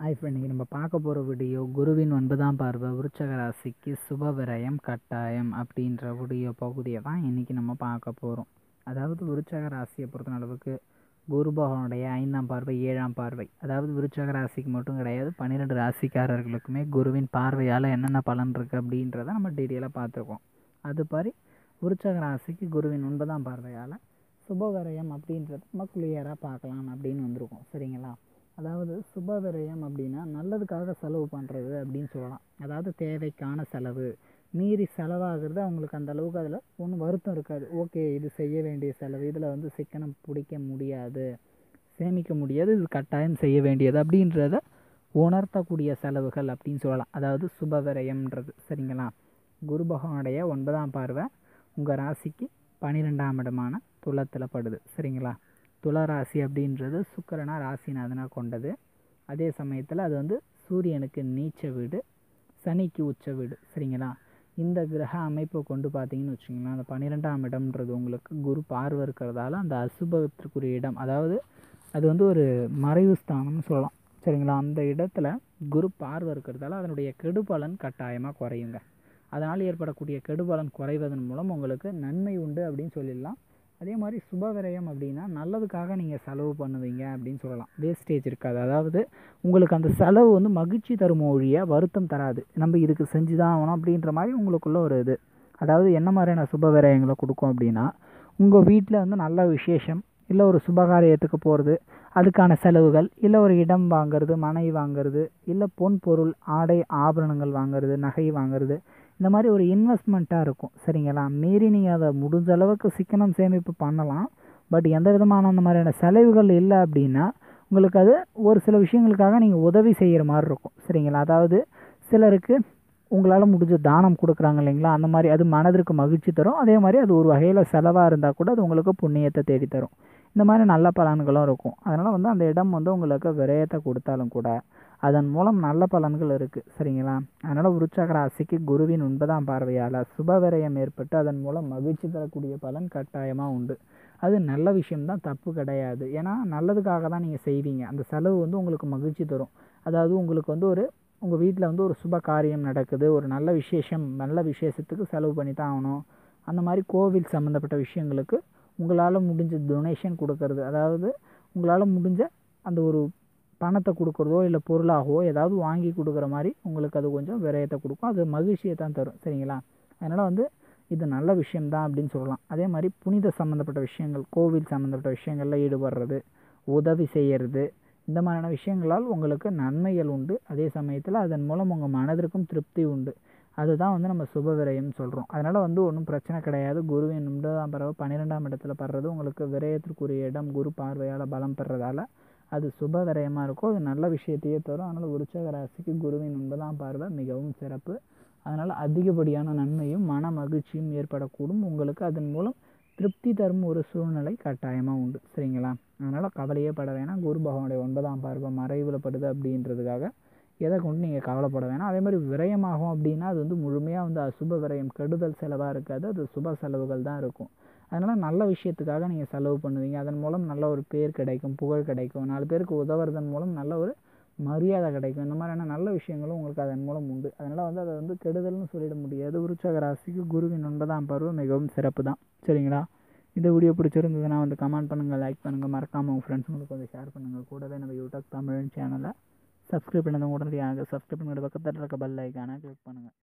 இப்போ இன்றைக்கி நம்ம பார்க்க போகிற வீடியோ குருவின் 9ஆம் பார்வை விருச்சக ராசிக்கு சுப விரயம் கட்டாயம் அப்படின்ற வீடியோ பகுதியை தான் இன்றைக்கி நம்ம பார்க்க போகிறோம். அதாவது விருச்சக ராசியை பொறுத்த அளவுக்கு குரு பகவானுடைய 5ஆம் பார்வை 7ஆம் பார்வை, அதாவது விருச்சக ராசிக்கு மட்டும் கிடையாது, 12 ராசிக்காரர்களுக்குமே குருவின் பார்வையால் என்னென்ன பலன் இருக்குது அப்படின்றத நம்ம டீட்டெயிலாக பார்த்துருக்கோம். அது மாதிரி விருச்சக ராசிக்கு குருவின் 9ஆம் பார்வையால் சுப விரயம் அப்படின்றத நம்ம கிளியராக பார்க்கலாம் அப்படின்னு வந்திருக்கோம். சரிங்களா? அதாவது சுப விரயம் அப்படின்னா நல்லதுக்காக செலவு பண்ணுறது அப்படின்னு சொல்லலாம். அதாவது தேவைக்கான செலவு மீறி செலவாகிறது அவங்களுக்கு அந்த அளவுக்கு அதில் ஒன்றும் வருத்தம் இருக்காது. ஓகே, இது செய்ய வேண்டிய செலவு, இதில் சிக்கனம் பிடிக்க முடியாது, சேமிக்க முடியாது, இது கட்டாயம் செய்ய வேண்டியது அப்படின்றத உணர்த்தக்கூடிய செலவுகள் அப்படின்னு சொல்லலாம். அதாவது சுப விரயம்ன்றது. சரிங்களா? குரு பகவானுடைய 9ஆம் பார்வை உங்கள் ராசிக்கு 12ஆம் இடமான துலத்தில் படுது. சரிங்களா? துலா ராசி அப்படின்றது சுக்கிரனா ராசிநாதனாக கொண்டது. அதே சமயத்தில் அது சூரியனுக்கு நீச்ச வீடு, சனிக்கு உச்ச வீடு. சரிங்களா? இந்த கிரக அமைப்பை கொண்டு பார்த்தீங்கன்னு வச்சுங்களேன், அந்த 12ஆம் இடம்ன்றது உங்களுக்கு குரு பார்வை இருக்கிறதால அந்த அசுபத்திற்குரிய இடம், அதாவது அது ஒரு மறைவு ஸ்தானம்னு சொல்லலாம். சரிங்களா? அந்த இடத்துல குரு பார்வை இருக்கிறதால அதனுடைய கெடுபலன் கட்டாயமாக குறையுங்க. அதனால் ஏற்படக்கூடிய கெடுபலன் குறைவதன் மூலம் உங்களுக்கு நன்மை உண்டு அப்படின்னு சொல்லிடலாம். அதே மாதிரி சுப விரயம் அப்படின்னா நல்லதுக்காக நீங்கள் செலவு பண்ணுவீங்க அப்படின்னு சொல்லலாம். வேஸ்டேஜ் இருக்காது. அதாவது உங்களுக்கு அந்த செலவு மகிழ்ச்சி தரும் ஒழிய வருத்தம் தராது. நம்ம இதுக்கு செஞ்சு தான் ஆகணும் அப்படின்ற மாதிரி உங்களுக்குள்ள ஒரு இது. அதாவது என்ன மாதிரியான சுப விரயங்களை கொடுக்கும் அப்படின்னா, உங்கள் வீட்டில் நல்ல விசேஷம், இல்லை ஒரு சுபகாரியத்துக்கு போகிறது, அதுக்கான செலவுகள், இல்லை ஒரு இடம் வாங்கிறது, மனை வாங்கிறது, இல்லை பொன் பொருள் ஆடை ஆபரணங்கள் வாங்கிறது, நகை வாங்கிறது, இந்த மாதிரி ஒரு இன்வெஸ்ட்மெண்ட்டாக இருக்கும். சரிங்களா? மீறி நீங்கள் அதை முடிஞ்ச அளவுக்கு சிக்கனம் சேமிப்பு பண்ணலாம். பட் எந்த விதமான அந்த மாதிரியான செலவுகள் இல்லை அப்படின்னா உங்களுக்கு அது ஒரு சில விஷயங்களுக்காக நீங்கள் உதவி செய்கிற மாதிரி இருக்கும். சரிங்களா? அதாவது சிலருக்கு உங்களால் முடிஞ்ச தானம் கொடுக்குறாங்க இல்லைங்களா, அந்த மாதிரி அது மனதிற்கு மகிழ்ச்சி தரும். அதே மாதிரி அது ஒரு வகையில் செலவாக இருந்தால் கூட அது உங்களுக்கு புண்ணியத்தை தேடித்தரும். இந்த மாதிரி நல்ல பலன்களும் இருக்கும். அதனால் அந்த இடம் உங்களுக்கு விரயத்தை கொடுத்தாலும் கூட அதன் மூலம் நல்ல பலன்கள் இருக்குது. சரிங்களா? அதனால் விருச்சக ராசிக்கு குருவின் 9ஆம் பார்வையால் சுப விரயம் ஏற்பட்டு அதன் மூலம் மகிழ்ச்சி தரக்கூடிய பலன் கட்டாயமாக உண்டு. அது நல்ல விஷயம்தான், தப்பு கிடையாது. ஏன்னா நல்லதுக்காக தான் நீங்கள் செய்வீங்க. அந்த செலவு உங்களுக்கு மகிழ்ச்சி தரும். அதாவது உங்களுக்கு ஒரு உங்கள் வீட்டில் ஒரு சுப காரியம் நடக்குது, ஒரு நல்ல விசேஷம், நல்ல விசேஷத்துக்கு செலவு பண்ணி தான் ஆகணும். அந்த மாதிரி கோவில் சம்மந்தப்பட்ட விஷயங்களுக்கு உங்களால் முடிஞ்ச டொனேஷன் கொடுக்கறது, அதாவது உங்களால் முடிஞ்ச அந்த ஒரு பணத்தை கொடுக்குறதோ இல்லை பொருளாகவோ ஏதாவது வாங்கி கொடுக்குற மாதிரி உங்களுக்கு அது கொஞ்சம் விரயத்தை கொடுக்கும். அது மகிழ்ச்சியை தான் தரும். சரிங்களா? அதனால் இது நல்ல விஷயம்தான் அப்படின்னு சொல்லலாம். அதே மாதிரி புனித சம்மந்தப்பட்ட விஷயங்கள், கோவில் சம்மந்தப்பட்ட விஷயங்களில் ஈடுபடுறது, உதவி செய்கிறது, இந்த மாதிரியான விஷயங்களால் உங்களுக்கு நன்மைகள் உண்டு. அதே சமயத்தில் அதன் மூலம் உங்கள் மனதிற்கும் திருப்தி உண்டு. அதுதான் நம்ம சுப விரயம்னு சொல்கிறோம். அதனால் ஒன்றும் பிரச்சனை கிடையாது. குருவின் 9ஆம் பறவை 12ஆம் இடத்துல படுறது உங்களுக்கு விரயத்திற்குரிய இடம். குரு பார்வையால் பலம் பெறதால அது சுப விரயமாக இருக்கும். அது நல்ல விஷயத்தையே தரும். அதனால் விருச்சக ராசிக்கு குருவின் 9ஆம் பார்வை மிகவும் சிறப்பு. அதனால் அதிகப்படியான நன்மையும் மன மகிழ்ச்சியும் ஏற்படக்கூடும். உங்களுக்கு அதன் மூலம் திருப்தி தரும் ஒரு சூழ்நிலை கட்டாயமாக உண்டு. சரிங்களா? அதனால் கவலையே பட வேணாம். குரு பகவானுடைய 9ஆம் பார்வை மறைவில் படுது அப்படின்றதுக்காக எதை கொண்டு நீங்கள் கவலைப்பட வேணாம். அதே மாதிரி விரயமாகும் அப்படின்னா அது முழுமையாக அசுப விரயம், கெடுதல் செலவாக இருக்காது. அது சுப செலவுகள் தான் இருக்கும். அதனால் நல்ல விஷயத்துக்காக நீங்கள் செலவு பண்ணுவீங்க. அதன் மூலம் நல்ல ஒரு பேர் கிடைக்கும், புகழ் கிடைக்கும், 4 பேருக்கு உதவுறதன் மூலம் நல்ல ஒரு மரியாதை கிடைக்கும். இந்த மாதிரியான நல்ல விஷயங்களும் உங்களுக்கு அதன் மூலம் உண்டு. அதனால் அதை கெடுதல்னு சொல்லிட முடியாது. விருச்சக ராசிக்கு குருவின் 9ஆம் பருவம் மிகவும் சிறப்பு தான். சரிங்களா? இந்த வீடியோ பிடிச்சிருந்ததுன்னா கமெண்ட் பண்ணுங்கள், லைக் பண்ணுங்கள், மறக்காமல் உங்கள் ஃப்ரெண்ட்ஸுங்களுக்கு ஷேர் பண்ணுங்கள். கூடவே நம்ம யூடியூப் தமிழ் சேனலை சப்ஸ்கிரைப் பண்ணதும் உடனடியாக சப்ஸ்கிரைப் பண்ணுங்கள். பக்கத்தில் இருக்க பெல் ஐக்கானை கிளிக் பண்ணுங்கள்.